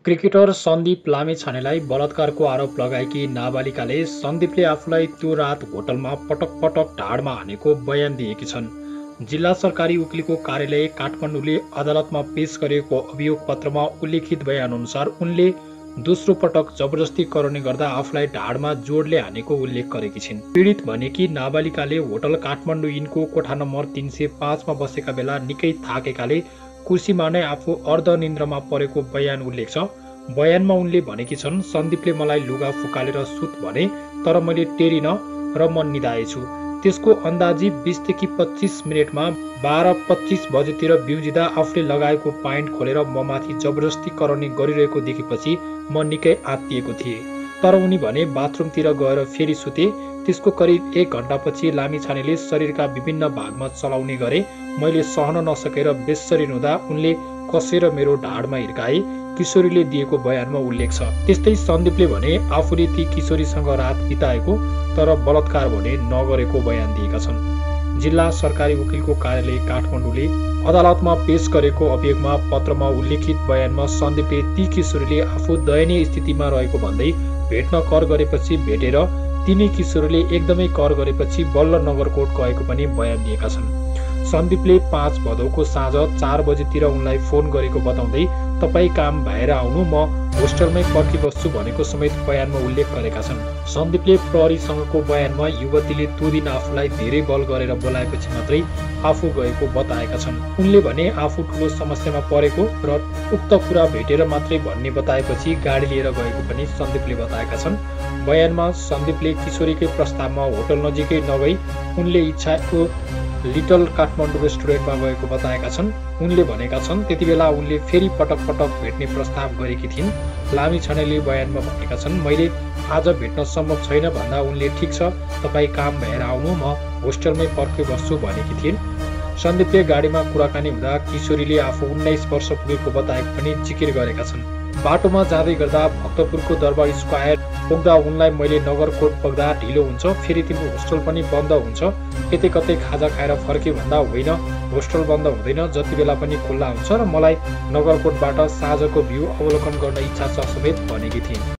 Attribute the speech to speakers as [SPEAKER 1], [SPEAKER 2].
[SPEAKER 1] Cricketer Sandeep लामिछानेलाई बलात्कारको आरोप लगाएकी नाबालिकाले सन्दीपले आफूलाई त्यो रात होटलमा पटक पटक ढाडमा हानेको बयान दिएकी छन्। जिल्ला सरकारी वकिलको कार्यालय काठमाडौँले अदालतमा पेश गरेको अभियोग पत्रमा उल्लेखित बयान अनुसार उनले दोस्रो पटक जबरजस्ती कराउने गर्दा आफूलाई ढाडमा जोडले हानेको उल्लेख गरेकी छिन्। पीडित भनेकी नाबालिकाले होटल काठमाडौँ इनको कोठा नम्बर 305 मा बसेका बेला निकै थाकेकाले कुर्सीमा नै आफू अर्धनिन्द्रामा परेको बयान उल्लेख छ। बयानमा उनले भनेकी छन्, सन्दीपले मलाई लुगा फुकालेर सुत भने, तर मैले टेरिन र म निदाएछु। त्यसको अन्दाजी 20 देखि 25 मिनेटमा 12:25 बजेतिर बिउजिँदा आफूले लगाएको प्यान्ट खोलेर ममाथि जबरजस्ती कराउने गरिरहेको देखेपछि म निकै आत्तिएको थिएँ। तर उनी भने बाथरुमतिर गएर फेरि सुते। त्यसको करिब 1 घण्टापछि लामिछानेले शरीरका विभिन्न भागमा चलाउने गरे। मैले सहन नसकेर बेसरिन हुँदा उनले कसेर मेरो ढाडमा हिर्काए, किशोरीले दिएको बयानमा उल्लेख छ। त्यस्तै सन्दीपले भने आफूले ती किशोरीसँग रात बिताएको तर बलात्कार भने नगरेको बयान दिएका छन्। जिल्ला सरकारी वकिलको कार्यालय काठमाडौँले अदालतमा पेश गरेको अभियोगमा पत्रमा उल्लेखित बयानमा सन्दीपले ती किशोरीले आफू दयनीय स्थितिमा रहेको भन्दै भेट्न कर गरेपछि भेटेर तिनै किशोरीले एकदमै कर गरेपछि बल्ल नगरकोट गएको पनि बयान दिएका छन्। सन्दीपले 5 भदौको साँझ 4 बजेतिर उनलाई फोन गरेको बताउँदै तपाईँ काम भएर आउनु, म होस्टलमै पर्खिबस्छु भनेको समेत बयानमा उल्लेख गरेका छन्। सन्दीपले प्रहरीसँगको बयानमा युवतीले त्यो दिन आफूलाई धेरै बल गरेर बोलाएपछि मात्रै आफू गएको बताएका छन्। उनले भने आफू ठुलो समस्यामा परेको र उक्त कुरा भेटेर मात्रै भन्ने बताएपछि गाडी लिएर गएको पनि सन्दीपले बताएका छन्। बयानमा सन्दीपले किशोरीकै प्रस्तावमा होटल नजिकै नगई उनले इच्छाको लिटल काठमाडौँ रेस्टुरेन्टमा गएको बताएका छन्। उनले भनेका छन् त्यति बेला उनले फेरि पटक पटक भेट्ने प्रस्ताव गरेकी थिइन्। लामिछानेले बयानमा भनेका छन्, मैले आज भेट्न सम्भव छैन भन्दा उनले ठिक छ, तपाईँ काम भएर आउनु, म होस्टलमै पर्खिबस्छु भनेकी थिइन्। सन्दीपले गाडीमा कुराकानी हुँदा किशोरीले आफू 19 वर्ष पुगेको बताएको पनि जिकिर गरेका छन्। बाटोमा जाँदै गर्दा भक्तपुरको दरबार स्क्वायर पुग्दा उनलाई मैले नगरकोट पुग्दा ढिलो हुन्छ, फेरि तिम्रो होस्टल पनि बन्द हुन्छ, यतै कतै खाजा खाएर फर्के भन्दा होइन, होस्टल बन्द हुँदैन, जति बेला पनि खुल्ला हुन्छ र मलाई नगरकोटबाट साँझको भ्यू अवलोकन गर्न इच्छा छ समेत भनेकी थिइन्।